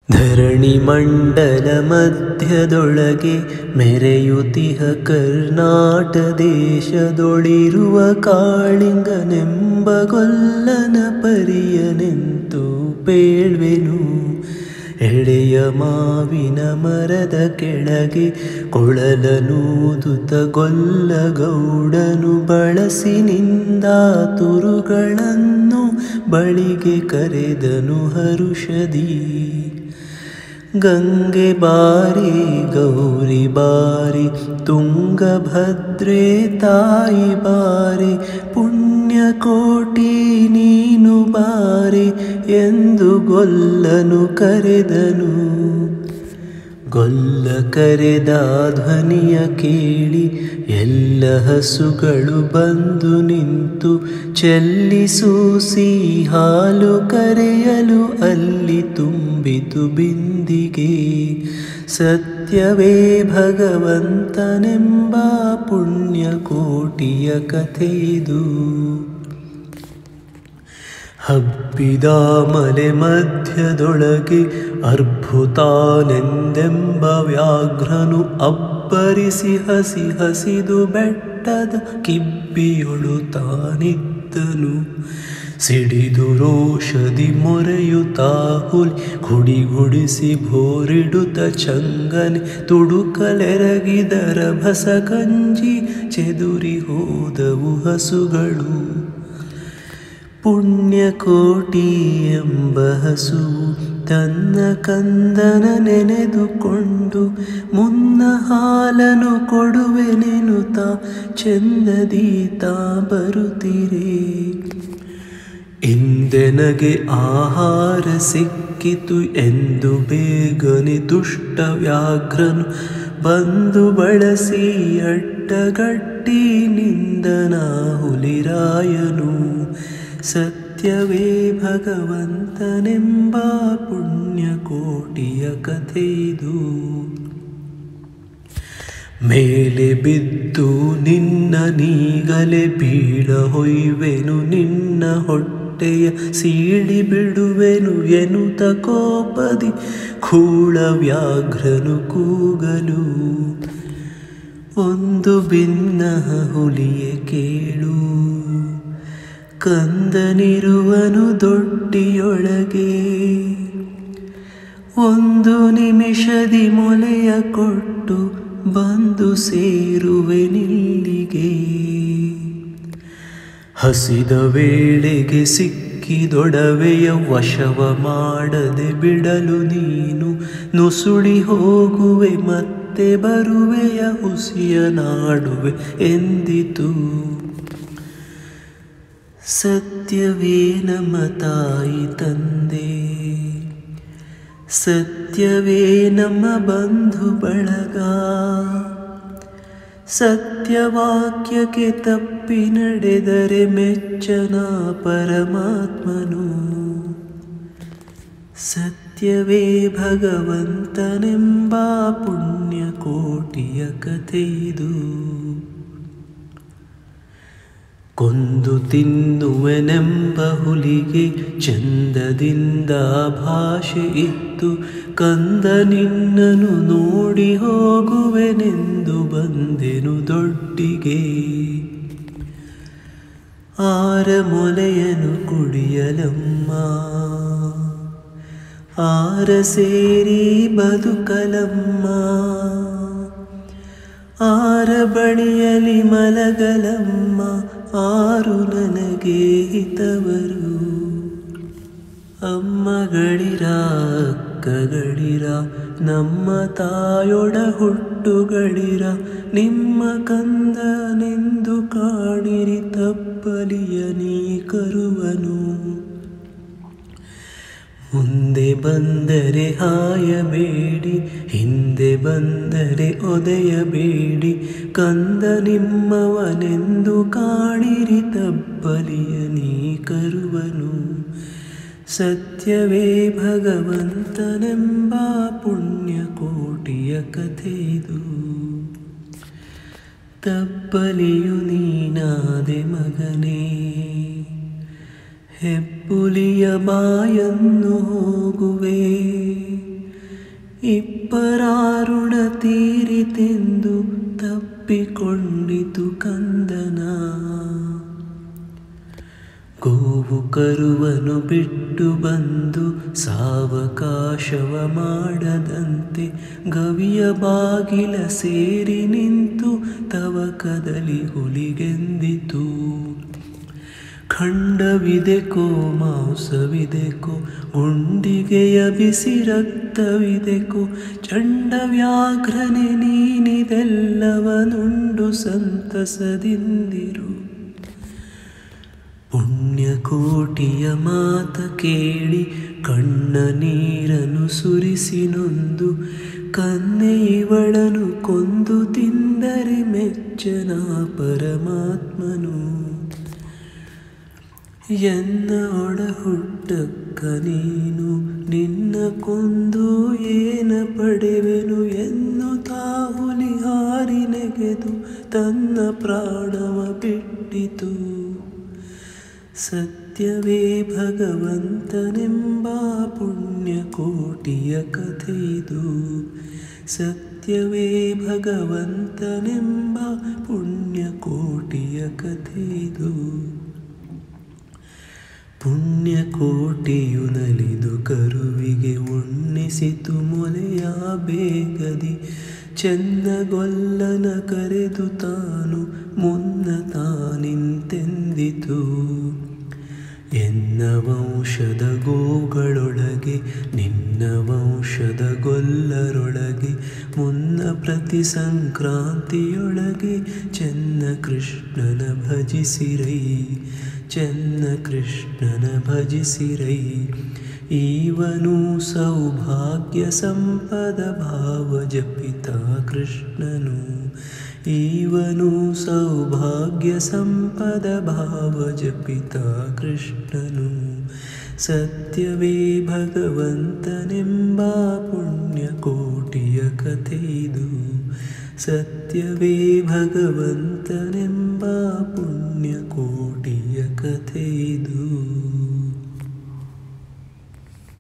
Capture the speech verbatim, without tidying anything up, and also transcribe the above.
ಧರಣಿ ಮಂಡಲ ಮಧ್ಯದೊಳಗೆ ಮೆರೆಯುತಿಹ ಕರ್ನಾಟ ದೇಶದೊಳಿರುವ ಕಾಳಿಂಗನೆಂಬ ಗೊಲ್ಲನ ಪರಿಯನೆಂತು ಪೇಳ್ವೆನು. ಎಳೆಯ ಮಾವಿನ ಮರದ ಕೆಳಗೆ ಕೊಳಲನೂದುತ ಗೊಲ್ಲ ಗೌಡನು ಬಳಸಿನಿಂದ ತುರುಗಳನ್ನು ಬಳಿಗೆ ಕರೆದನು ಹರುಷದಿ. ಗಂಗೆ ಬಾರಿ ಗೌರಿ ಬಾರಿ ತುಂಗಭದ್ರೆ ತಾಯಿ ಬಾರಿ ಪುಣ್ಯಕೋಟಿ ನೀನು ಬಾರಿ ಎಂದು ಗೊಲ್ಲನು ಕರೆದನು. ಗೊಲ್ಲ ಕರೆದ ಧ್ವನಿಯ ಕೇಳಿ ಎಲ್ಲ ಹಸುಗಳು ಬಂದು ನಿಂತು ಚೆಲ್ಲಿಸೂಸಿ ಹಾಲು ಕರೆಯಲು ಅಲ್ಲಿ ತುಂಬಿತು ಬಿಂದಿಗೆ. ಸತ್ಯವೇ ಭಗವಂತನೆಂಬ ಪುಣ್ಯಕೋಟಿಯ ಕಥೆಯಿದು. ಹಬ್ಬಿದ ಮಲೆ ಮಧ್ಯದೊಳಗೆ ಅರ್ಭುತಾನೆಂದೆಂಬ ವ್ಯಾಘ್ರನು ಅಬ್ಬರಿಸಿ ಹಸಿ ಹಸಿದು ಬೆಟ್ಟದ ಕಿಬ್ಬಿಯೊಳು ತಾನಿದ್ದನು. ಸಿಡಿದು ರೋಷದಿ ಮೊರೆಯುತ್ತಾ ಹುಲಿ ಗುಡಿಗುಡಿಸಿ ಭೋರಿಡುತ್ತ ಚಂಗನೆ ತುಡುಕಲೆರಗಿದರ ಭಸ ಕಂಜಿ ಚೆದುರಿ ಹೋದವು ಹಸುಗಳು. ಪುಣ್ಯಕೋಟಿ ಎಂಬ ಹಸು ತನ್ನ ಕಂದನ ನೆನೆದುಕೊಂಡು ಮುನ್ನ ಹಾಲನು ಕೊಡುವೆನೆನುತ ಚೆಂದದೀತಾ ಬರುತ್ತಿರೆ. ಇಂದೆನಗೆ ಆಹಾರ ಸಿಕ್ಕಿತು ಎಂದು ಬೇಗನೆ ದುಷ್ಟ ವ್ಯಾಘ್ರನು ಬಂದು ಬಳಸಿ ಅಡ್ಡಗಟ್ಟಿ ನಿಂದನ ಹುಲಿರಾಯನು. ಸತ್ಯವೇ ಭಗವಂತನೆಂಬ ಪುಣ್ಯಕೋಟಿಯ ಕಥೆಯಿದು. ಮೇಲೆ ಬಿದ್ದು ನಿನ್ನ ನೀಗಲೆ ಬೀಳ ಹೊಯ್ವೆನು ನಿನ್ನ ಹೊಟ್ಟೆಯ ಸೀಳಿ ಬಿಡುವೆನು ಎನ್ನುತ್ತ ಕೋಪದಿ ಖೂಳ ವ್ಯಾಘ್ರನು ಕೂಗಲು. ಒಂದು ಭಿನ್ನ ಹುಲಿಯೇ ಕೇಳು, ಕಂದನಿರುವನು ದೊಡ್ಡಿಯೊಳಗೆ. ಒಂದು ನಿಮಿಷದಿ ಮೊಲೆಯ ಕೊಟ್ಟು ಬಂದು ಸೇರುವೆನಿಲ್ಲಿಗೆ. ಹಸಿದ ವೇಳೆಗೆ ಸಿಕ್ಕಿದೊಡವೆಯ ವಶವ ಮಾಡದೆ ಬಿಡಲು ನೀನು ನುಸುಳಿ ಹೋಗುವೆ ಮತ್ತೆ ಬರುವೆಯ ಹುಸಿಯ ನಾಡುವೆ ಎಂದಿತು. ಸತ್ಯವೇ ನಮ್ಮ ತಾಯಿ ತಂದೆ, ಸತ್ಯವೇ ನಮ್ಮ ಬಂಧು ಬಳಗ. ಸತ್ಯವಾಕ್ಯಕ್ಕೆ ತಪ್ಪಿ ನಡೆದರೆ ಮೆಚ್ಚನ ಪರಮಾತ್ಮನು. ಸತ್ಯವೇ ಭಗವಂತನೆಂಬ ಪುಣ್ಯಕೋಟಿಯ ಕಥೆಯಿದು. ಕೊಂದು ತಿನ್ನುವೆನೆಂಬ ಹುಲಿಗೆ ಚಂದದಿಂದ ಭಾಷೆ ಇತ್ತು. ಕಂದ ನಿನ್ನನು ನೋಡಿ ಹೋಗುವೆನೆಂದು ಬಂದೆನು ದೊಡ್ಡಿಗೆ. ಆರ ಮೊಲೆಯನು ಕುಡಿಯಲಮ್ಮ, ಆರ ಸೇರಿ ಬದುಕಲಮ್ಮ. ಆರ ಬಳಿಯಲಿ ಮಲಗಲಮ್ಮ, ಆರು ನನಗೆ ಹಿತವರು. ಅಮ್ಮಗಳಿರ ಅಕ್ಕಗಳಿರ ನಮ್ಮ ತಾಯೊಡ ಹುಟ್ಟುಗಳಿರ. ನಿಮ್ಮ ಕಂದನೆಂದು ಕಾಣಿರಿ ತಪ್ಪಲಿಯ ನೀ ಕರುವನು. ಮುಂದೆ ಬಂದರೆ ಹಾಯಬೇಡಿ, ಹಿಂದೆ ಬಂದರೆ ಒದೆಯಬೇಡಿ. ಕಂದ ನಿಮ್ಮವನೆಂದು ಕಾಣಿರಿ ತಪ್ಪಲಿಯ ನೀ ಕರುವನು. ಸತ್ಯವೇ ಭಗವಂತನೆಂಬ ಪುಣ್ಯಕೋಟಿಯ ಕಥೆಯಿದು. ತಪ್ಪಲಿಯು ನೀನಾದೆ ಮಗನೇ, ಹೆಪ್ಪುಲಿಯ ಬಾಯನ್ನು ಹೋಗುವೆ ಇಬ್ಬರಾರುಣ ತೀರಿತೆಂದು ತಪ್ಪಿಕೊಂಡಿತು ಕಂದನ. ಗೋವು ಕರುವನು ಬಿಟ್ಟು ಬಂದು ಸಾವಕಾಶವ ಮಾಡದಂತೆ ಗವಿಯ ಬಾಗಿಲ ಸೇರಿ ನಿಂತು ತವಕದಲ್ಲಿ ಹುಲಿಗೆಂದಿತು. ಖಂಡವಿದೆಕೋ ಮಾಂಸವಿದೆಕೋ ಗುಂಡಿಗೆಯ ಬಿಸಿ ರಕ್ತವಿದೆಕೋ ಚಂಡ ವ್ಯಾಘ್ರನೆ ನೀನಿದೆಲ್ಲವನುಂಡು ಸಂತಸದಿಂದಿರು. ಪುಣ್ಯಕೋಟಿಯ ಮಾತ ಕೇಳಿ ಕಣ್ಣ ನೀರನ್ನು ಸುರಿಸಿ ನೊಂದು ಕನ್ನೆ ಇವಳನು ಕೊಂದು ತಿಂದರೆ ಮೆಚ್ಚನ ಪರಮಾತ್ಮನು. ಎನ್ನ ಒಡ ಹುಟ್ಟಕ್ಕ ನೀನು ನಿನ್ನ ಕೊಂದು ಏನ ಪಡೆವೆನು ಎನ್ನುತ್ತಾ ಹುಲಿ ಹಾರಿ ನೆಗೆದು ತನ್ನ ಪ್ರಾಣವ ಬಿಟ್ಟಿತು. ಸತ್ಯವೇ ಭಗವಂತನೆಂಬ ಪುಣ್ಯಕೋಟಿಯ ಕಥೆಯಿದು. ಸತ್ಯವೇ ಭಗವಂತನೆಂಬ ಪುಣ್ಯಕೋಟಿಯ ಕಥೆಯಿದು. ಪುಣ್ಯಕೋಟಿಯು ನಲಿದು ಕರುವಿಗೆ ಉಣ್ಣಿಸಿತು ಮೊಲೆಯ ಬೇಗದಿ. ಚೆನ್ನಗೊಲ್ಲನ ಕರೆದು ತಾನು ಮುನ್ನ ತಾನಿಂತೆಂದಿತು. ಎನ್ನ ವಂಶದ ಗೋಗಳೊಳಗೆ ನಿನ್ನ ವಂಶದ ಗೊಲ್ಲರೊಳಗೆ ಮುನ್ನ ಪ್ರತಿ ಸಂಕ್ರಾಂತಿಯೊಳಗೆ ಚೆನ್ನ ಕೃಷ್ಣನ ಭಜಿಸಿರೈ ಚೆನ್ನ ಕೃಷ್ಣನ ಭಜಿಸಿರೈ. ಈವನು ಸೌಭಾಗ್ಯ ಸಂಪದ ಭಾವ ಜಪಿತ ಕೃಷ್ಣನು. ಈವನು ಸೌಭಾಗ್ಯ ಸಂಪದ ಭಾವ ಜಪಿತ ಕೃಷ್ಣನು. ಸತ್ಯವೇ ಭಗವಂತನೆಂಬ ಪುಣ್ಯಕೋಟಿಯ ಕಥೆಯಿದು. ಸತ್ಯವೇ ಭಗವಂತನೆಂಬ ಪುಣ್ಯಕೋಟಿಯ ಕಥೆಯಿದು.